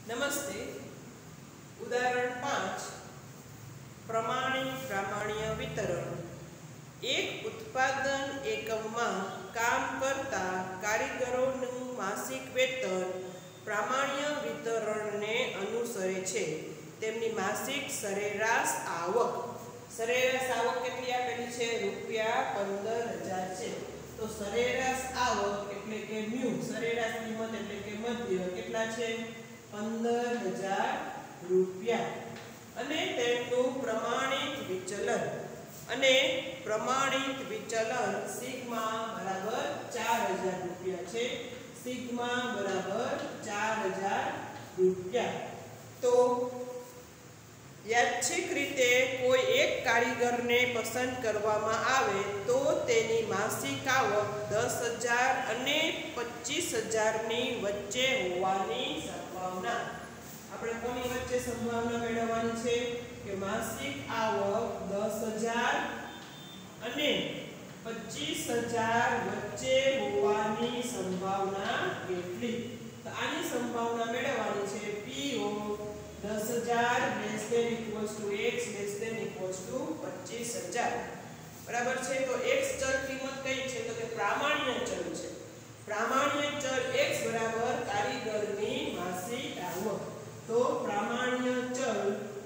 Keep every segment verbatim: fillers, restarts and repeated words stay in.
नमस्ते। उदाहरण पांच प्रमाणित प्रामाण्य वितरण। एक उत्पादन एकम में काम करता कारीगरों मासिक वेतन प्रामाण्य वितरण ने अनुसरे छे। तेमनी मासिक सरेराश आवक सरेराश आवक केटली आपेली छे? रुपया पंदर हजार छे। तो सरेराश आवक एटले के म्यू, सरेराश किंमत एटले के मध्य केटला छे? पंदर हजार रुपया। अने तेमनुं प्रमाणित विचलन अने प्रमाणित विचलन सिग्मा बराबर चार हजार रुपया छे। सिग्मा बराबर चार हजार रुपया। तो यादृच्छिक रीते कोई एक कारीगर ने पसंद करवामां आवे तो तेनी मासिक आवक दस हजार अने पच्चीस हजार नी वच्चे होवानी संभावना। आपणे कोनी वच्चे संभावना मेळववानी छे के मासिक आवक दस हजार अने पच्चीस हजार वच्चे होवानी संभावना केटली? तो आनी संभावना मेळववानी छे पीओ दस हजार less than equals to X less than equals to पच्चीस हजार बराबर छे। तो एक्स चल किंमत कई छे? तो के प्रामाण्य चल छे। प्रामाण्य चल एक्स बराबर कारीगरनी मासिक आवक। तो प्रामाण्य चल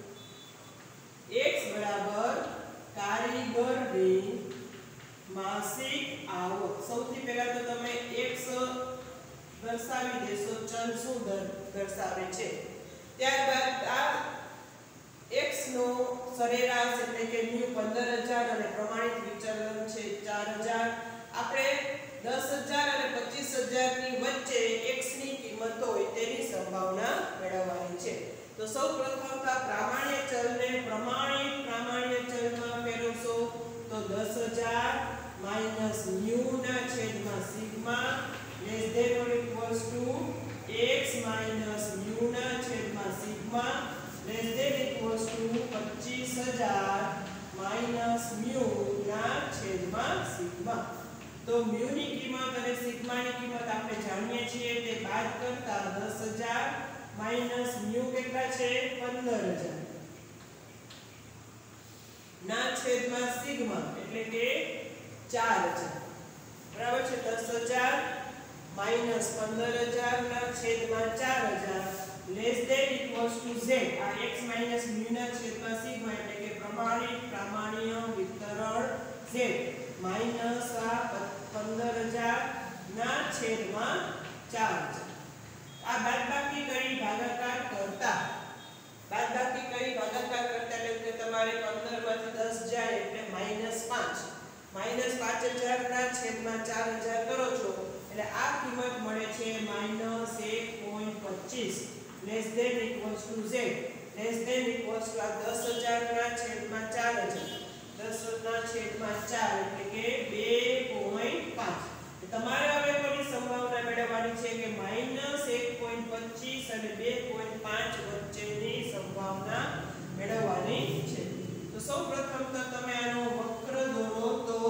एक्स बराबर कारीगरनी मासिक आवक। सौथी पहेला तो तमे एक्स दर्शावी देशो चल शुं दर्शावे छे। त्यारबाद आ एक्स नो सरेराश એટલે કે ન્યુ पंदर हजार અને પ્રમાણિત વિચલન છે चार हजार। આપણે दस हजार અને पच्चीस हजार ની વચ્ચે x ની કિંમત હોય તેની સંભાવના મેળવવાની છે। તો સૌપ્રથમ તો પ્રામાણ્ય ચલને પ્રમાણિત પ્રામાણ્ય ચલમાં ફેરવશો તો दस हजार માઈનસ ન્યુ ના છેદમાં sigma less than or equals to x minus nu ના છેદમાં sigma less than equals to पच्चीस हजार माइनस म्यू ना छेदमा सिग्मा। तो म्यू नी किंमत અને सिग्मा ની કિંમત આપણે જાણીએ છીએ તે બાદ કરતા दस हजार माइनस म्यू કેટલા છે? पंदर हजार ના છેદમાં સિગ્મા એટલે કે चार हजार બરાબર છે। दस हजार माइनस पंदर हजार ના છેદમાં चार हजार less than equals to z। आ x माइनस म्यू ना छेदમાં सिग्मा એટલે કે પ્રમાણિત પ્રામાણ્ય વિતરણ z माइनस आ पंदर हजार ना छेदમાં चार हजार। आ बादबाकी કરી ભાગાકાર કરતા બાદબાકી કરી ભાગાકાર કરતા એટલે કે તમારે पंदर માંથી दस જાય એટલે માઈનસ पाँच માઈનસ पाँच हजार ના છેદમાં चार हजार કરો છો એટલે આ કિંમત મળે છે માઈનસ एक पॉइंट पच्चीस less than equals to z less than equals to दस हजार ना छेदમાં चार हजार दस ना छेदમાં चार એટલે કે दो पॉइंट पाँच। તમારે હવે કોની સંભાવના મેળવવાની છે કે માઈનસ एक पॉइंट पच्चीस અને दो पॉइंट पाँच વચ્ચેની સંભાવના મેળવવાની છે। તો સૌપ્રથમ તો તમે આનો વક્ર દોરો તો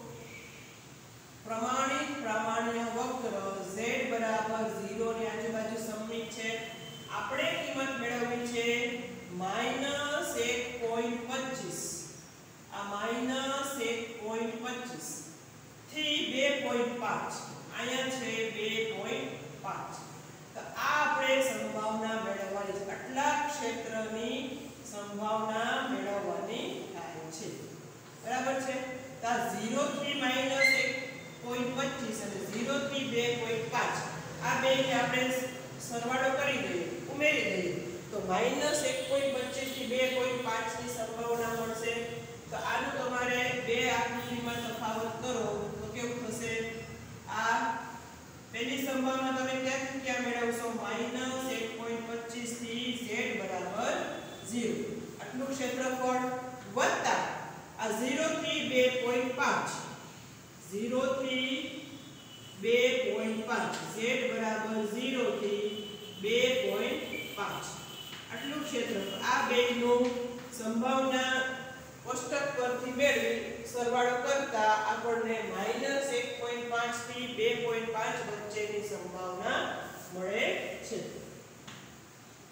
પ્રમાણિત પ્રામાણ્ય વક્ર z બરાબર ज़ीरो ની આજુબાજુ સમમિત છે। આપણે કિંમત મેળવવી છે માઈનસ एक पॉइंट पच्चीस। आ माइनस एक पॉइंट पच्चीस થી दो पॉइंट पाँच આયા છે दो पॉइंट पाँच। તો આ આપણે સંભાવના મેળવવાની છે। આટલા ક્ષેત્રની સંભાવના મેળવવાની થાય છે બરાબર છે। તો આ ज़ीरो થી માઈનસ एक पॉइंट पच्चीस અને ज़ीरो થી दो पॉइंट पाँच આ બે ને આપણે સરવાળો કરી દઈએ ઉમેરી દઈએ તો માઈનસ एक पॉइंट पच्चीस થી दो पॉइंट पाँच ની સંભાવના મળશે। तो આનું તમારે બે આકૃતિમાં તફાવત કરો તો કેવું થશે? આ પહેલી સંભાવના તમે ક્યાંથી ક્યાં મેળવશો? માઈનસ एक पॉइंट पच्चीस થી z બરાબર ज़ीरो આટલું ક્ષેત્રફળ વત્તા આ ज़ीरो થી दो पॉइंट पाँच ज़ीरो થી दो पॉइंट पाँच z बराबर ज़ीरो થી दो पॉइंट पाँच આટલું ક્ષેત્રફળ આ બેનો સંભાવના કોષ્ટક પરથી મેળવી સરવાળો કરતા આપણને માઈનસ एक पॉइंट पाँच થી दो पॉइंट पाँच વચ્ચેની સંભાવના મળે છે।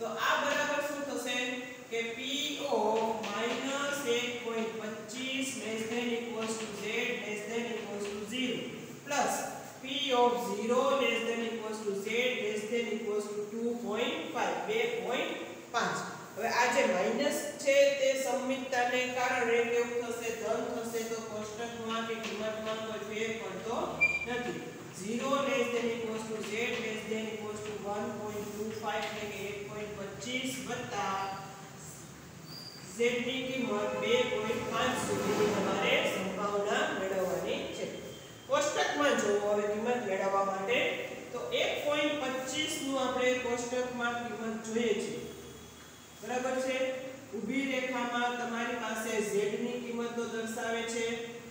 Equals to two point five બે પોઈન્ટ પાંચ. હવે આ જે માઈનસ છે તે સમમિતતાને કારણે કેવું થશે ધન થશે તો કોષ્ટકમાં કે કિંમતમાં કોઈ ફેર પડતો નથી. zero less than equals to z less than equals to one point two five એટલે કે એક પોઈન્ટ પચીસ વત્તા z ની કિંમત બે પોઈન્ટ પાંચ સુધીની તમારે સંભાવના મેળવવાની છે. કોષ્ટકમાં જો હવે કિંમત મેળવવા માટે તો એક પોઈન્ટ પચીસ નું આપણે કોષ્ટકમાં કિંમત જોઈએ છે. બરાબર છે. ઊભી રેખામાં તમારી પાસે z ની કિંમતો દર્શાવે છે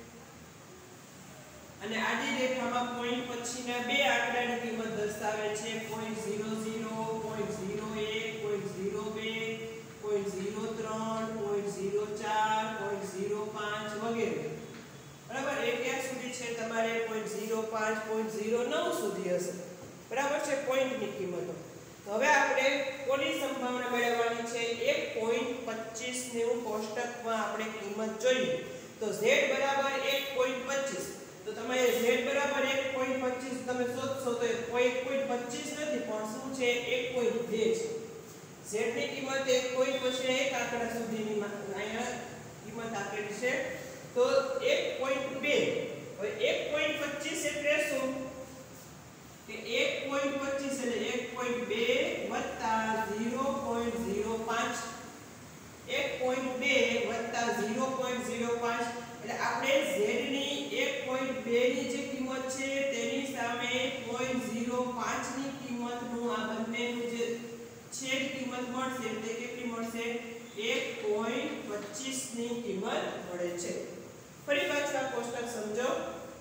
અને આડી રેખામાં પોઈન્ટ પછીના બે આંકડાની કિંમત દર્શાવે છે point zero zero, point zero એક, પોઈન્ટ ઝીરો બે, પોઈન્ટ ઝીરો ત્રણ, પોઈન્ટ ઝીરો ચાર, પોઈન્ટ ઝીરો પાંચ વગેરે. બરાબર. એ ક્યાં સુધી છે તમારે પોઈન્ટ ઝીરો પાંચ, પોઈન્ટ ઝીરો નવ સુધી હશે. બરાબર છે પોઈન્ટની કિંમતો. તો હવે આપણે કોની સંભાવના મેળવવાની છે એક પોઈન્ટ પચીસ નું કોષ્ટકમાં આપણે કિંમત જોઈએ તો z બરાબર એક પોઈન્ટ પચીસ. તો તમે z બરાબર એક પોઈન્ટ પચીસ તમે શોધશો તો એક પોઈન્ટ પચીસ નથી પણ શું છે એક પોઈન્ટ બે છે. z ની કિંમત એક પોઈન્ટ પછી એક આંકડા સુધીની અહીંયા કિંમત આપેલી છે તો એક પોઈન્ટ બે. હવે એક પોઈન્ટ પચીસ એટલે શું કે એક પોઈન્ટ પચીસ એટલે એક પોઈન્ટ બે વત્તા ઝીરો પોઈન્ટ ઝીરો પાંચ. એક પોઈન્ટ બે વત્તા ઝીરો પોઈન્ટ ઝીરો પાંચ એટલે આપણે z ની એક પોઈન્ટ બે ની જે કિંમત છે તેની સામે પોઈન્ટ ઝીરો પાંચ ની કિંમતનું આ બંનેનું જે છેદ કિંમત મળશે એટલે કેટલી મળશે એક પોઈન્ટ પચીસ ની કિંમત મળે છે. ફરી પાછું આ કોષ્ટક સમજો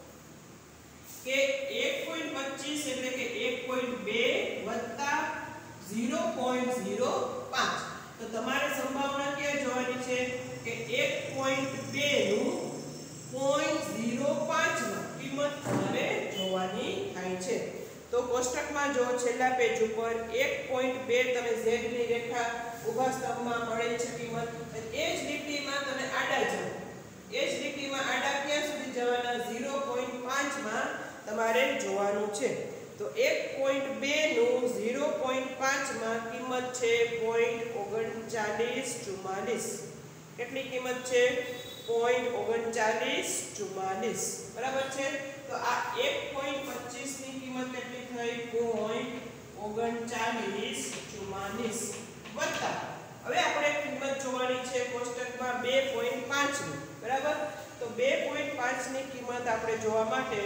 કે એક પોઈન્ટ પચીસ એટલે કે એક પોઈન્ટ બે વત્તા ઝીરો પોઈન્ટ ઝીરો પાંચ. તો તમારે સંભાવના ક્યાં જોવાની છે કે એક પોઈન્ટ બે નું પોઈન્ટ ઝીરો પાંચ માં કિંમત તમારે જોવાની થાય છે. તો કોષ્ટકમાં જો છેલ્લા પેજ ઉપર એક પોઈન્ટ બે તમે z ની રેખા ઊભા સ્તંભમાં મળે છે કિંમત એ જ લીટીમાં તમે આડા જાઓ એ જ લીટીમાં આડા ક્યાં સુધી જવાના ઝીરો પોઈન્ટ પાંચ માં તમારે જોવાનું છે. તો એક પોઈન્ટ બે નું ઝીરો પોઈન્ટ પાંચ માં કિંમત છે પોઈન્ટ ઓગણચાલીસ ચુમ્માલીસ. કેટલી કિંમત છે પોઈન્ટ ઓગણચાલીસ ચુમ્માલીસ. બરાબર છે. તો આ એક પોઈન્ટ પચીસ ની કિંમત કેટલી થઈ પોઈન્ટ ઓગણચાલીસ ચુમ્માલીસ વત્તા હવે આપણે કિંમત જોવાની છે કોષ્ટકમાં બે પોઈન્ટ પાંચ ની. બરાબર. તો બે પોઈન્ટ પાંચ ની કિંમત આપણે જોવા માટે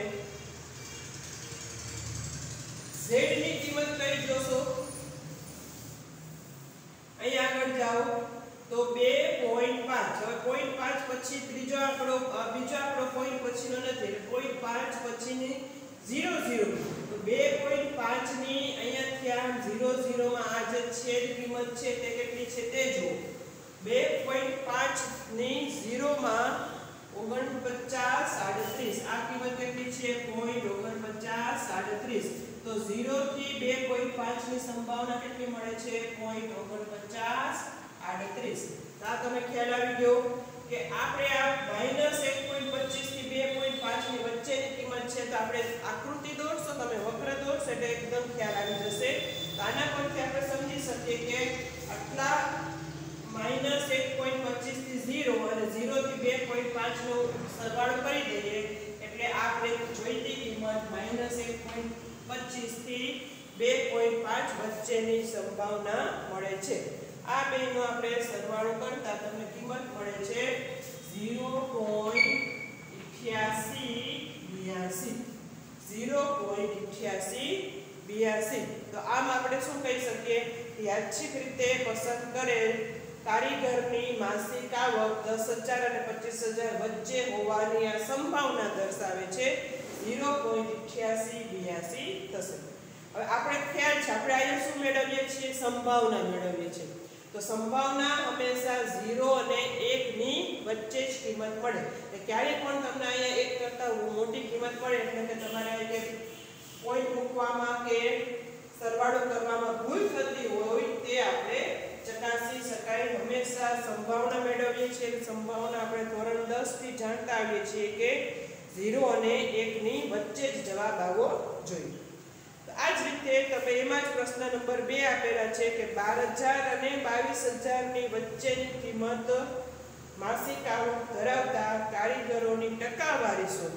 z ની કિંમત કઈ જોશો અહીં આગળ જાઓ તો બે પોઈન્ટ પાંચ. હવે પોઈન્ટ પાંચ પછી ત્રીજો આંકડો બીજો આંકડો પોઈન્ટ પછીનો નથી એટલે પોઈન્ટ પાંચ પછીની ઝીરો ઝીરો. તો બે પોઈન્ટ પાંચ ની અહીંયાથી આમ ઝીરો ઝીરો માં આ જે છેદ કિંમત છે તે કેટલી છે તે જુઓ. બે પોઈન્ટ પાંચ ની ઝીરો માં ઓગણપચાસ આડત્રીસ. આ કિંમત કેટલી છે પોઈન્ટ ઓગણપચાસ આડત્રીસ. તો ઝીરો થી બે પોઈન્ટ પાંચ ની સંભાવના કેટલી મળે છે પોઈન્ટ ઓગણપચાસ આડત્રીસ. તો આ તમે ખ્યાલ આવી ગયો કે આપણે આ માઈનસ એક પોઈન્ટ પચીસ થી બે પોઈન્ટ પાંચ ની વચ્ચેની કિંમત છે તો આપણે આકૃતિ દોરશો તમે વક્ર દોરશો એટલે એકદમ ખ્યાલ આવી જશે. તો આના પરથી આપણે સમજી શકીએ કે આટલા માઈનસ એક પોઈન્ટ પચીસ થી ઝીરો અને ઝીરો થી બે પોઈન્ટ પાંચ નો સરવાળો કરી દઈએ એટલે આપણે જોઈતી કિંમત માઈનસ એક પોઈન્ટ પચીસ થી બે પોઈન્ટ પાંચ વચ્ચેની સંભાવના મળે છે. આ બેનો આપણે સરવાળો કરતા તમને કિંમત મળે છે ઝીરો પોઈન્ટ અઠ્યાસી બ્યાસી. ઝીરો પોઈન્ટ અઠ્યાસી બ્યાસી. તો આમ આપણે શું કહી શકીએ યાદચ્છિક રીતે પસંદ કરેલ કારીગરની માસિક આવક દસ હજાર અને પચીસ હજાર વચ્ચે હોવાની આ સંભાવના દર્શાવે છે ઝીરો પોઈન્ટ અઠ્યાસી બ્યાસી થશે. હવે આપણે ખ્યાલ છે આપણે અહીંયા શું મેળવીએ છીએ સંભાવના મેળવીએ છીએ. તો સંભાવના હંમેશા ઝીરો અને એક ની વચ્ચે જ કિંમત મળે. એટલે ક્યારેય પણ તમને અહીંયા એક કરતા મોટી કિંમત મળે એટલે કે તમારે કે પોઈન્ટ મૂકવામાં કે સરવાળો કરવામાં ભૂલ થતી હોય તે આપણે ચકાસી શકાય. હંમેશા સંભાવના મેળવીએ છીએ. સંભાવના આપણે ધોરણ દસ થી જાણતા આવીએ છીએ કે ઝીરો અને એક ની વચ્ચે જ જવાબ આવવો જોઈએ. તો આ જ રીતે તમે એમાં જ પ્રશ્ન નંબર બે આપેલા છે કે બાર હજાર અને બાવીસ હજાર ની વચ્ચેની કિંમત માસિક આવક ધરાવતા કારીગરોની ટકાવારી શોધો.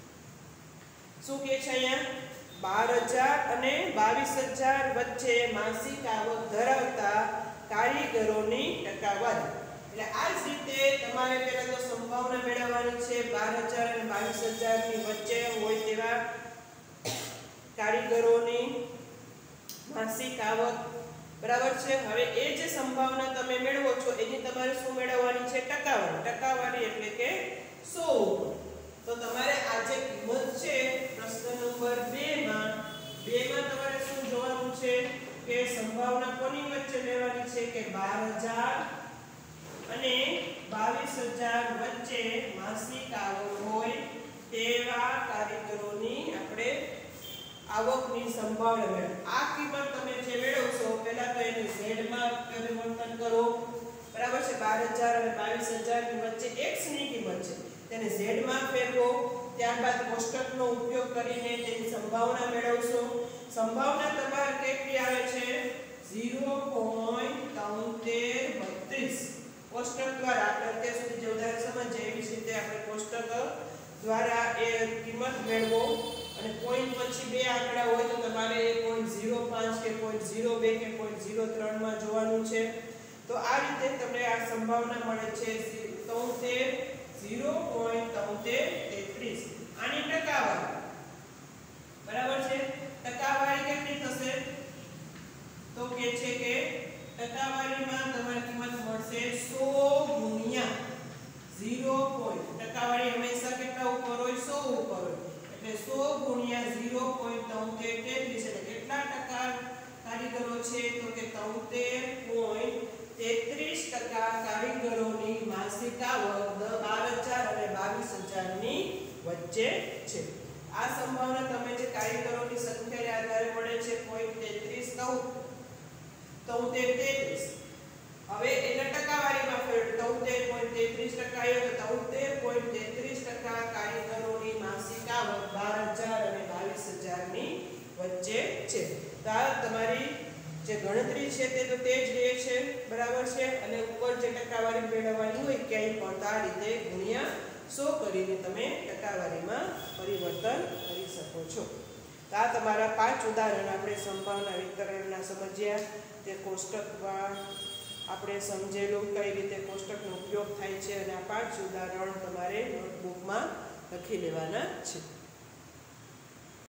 શું કહે છે અહીંયા? બાર હજાર અને બાવીસ હજાર વચ્ચે માસિક આવક ધરાવતા કારીગરોની ટકાવારી. એટલે આ જ રીતે તમારે પહેલા તો સંભાવના મેળવવાની છે. બાર હજાર અને બાવીસ હજાર ની વચ્ચે હોય તેવા કારીગરોની માસિક આવક, બરાબર છે. હવે એ જે સંભાવના તમે મેળવો છો એની તમારે શું મેળવવાની છે? ટકાવારી. ટકાવારી એટલે કે સો. તો તમારે આ જે કિંમત છે પ્રશ્ન નંબર બે માં બે માં તમારે શું જોવાનું છે કે સંભાવના કોની વચ્ચે લેવાની છે કે બાર હજાર અને બાવીસ હજાર વચ્ચે માસિક આવક હોય તેવા કારીગરોની આપણે આવકની સંભાવના મેળવો. આ કિંમત તમે જે મેળવશો પહેલા તો એને z માં પરિવર્તન કરો, બરાબર છે. બાર હજાર અને બાવીસ હજાર ની વચ્ચે x ની કિંમત છે તેને z માં ફેરવો, ત્યારબાદ કોષ્ટકનો ઉપયોગ કરીને તેની સંભાવના મેળવશો. સંભાવના તમારે કેટલી આવે છે? ઝીરો પોઈન્ટ તોતેર બત્રીસ. કોષ્ટક દ્વારા આપણે અત્યાર સુધી જે ઉદાહરણ સમજ્યા એવી રીતે આપણે કોષ્ટક દ્વારા એ કિંમત મેળવો અને પોઈન્ટ પછી બે આંકડા હોય તો તમારે એ પોઈન્ટ ઝીરો પાંચ કે પોઈન્ટ ઝીરો બે કે પોઈન્ટ ઝીરો ત્રણ માં જોવાનું છે. તો આ રીતે તમને આ સંભાવના મળે છે તોતેર ઝીરો પોઈન્ટ તોતેર તેત્રીસ. આની ટકાવારી, બરાબર છે. ટકાવારી કેટલી થશે? તો કે છે કે ટકાવારીમાં તમારી કિંમત મળશે સો ગુણ્યા ઝીરો પોઈન્ટ. ટકાવારી હંમેશા કેટલા ઉપર હોય? સો ઉપર હોય. એટલે સો ગુણ્યા ઝીરો પોઈન્ટ તોતેર તેત્રીસ એટલે કેટલા ટકા કારીગરો છે? તો કે તોતેર પોઈન્ટ તેત્રીસ ટકા કારીગરોની માસિક આવક બાર હજાર અને બાવીસ હજાર ની વચ્ચે છે. આ સંભાવના તમે જે કારીગરોની સંખ્યાને આધારે મળે છે પોઈન્ટ તેત્રીસ તોતેર તેત્રીસ. હવે એના ટકાવારીમાં ફેર તોતેર પોઈન્ટ તેત્રીસ ટકા આવ્યો તો તોતેર પોઈન્ટ તેત્રીસ ટકા કારીગરોની માસિક આવક બાર હજાર અને બાવીસ હજાર ની વચ્ચે છે. તો આ તમારી જે ગણતરી છે તે તો તે જ રહે છે, બરાબર છે. અને ઉપર જે ટકાવારી મેળવવાની હોય ક્યાંય પણ આ રીતે ગુણ્યા સો કરીને તમે ટકાવારીમાં પરિવર્તન કરી શકો છો. તો આ તમારા પાંચ ઉદાહરણ આપણે સંભાવના વિતરણના સમજ્યા. તે કોષ્ટકમાં આપણે સમજેલું કઈ રીતે કોષ્ટકનો ઉપયોગ થાય છે અને આ પાંચ ઉદાહરણ તમારે નોટબુકમાં લખી લેવાના છે.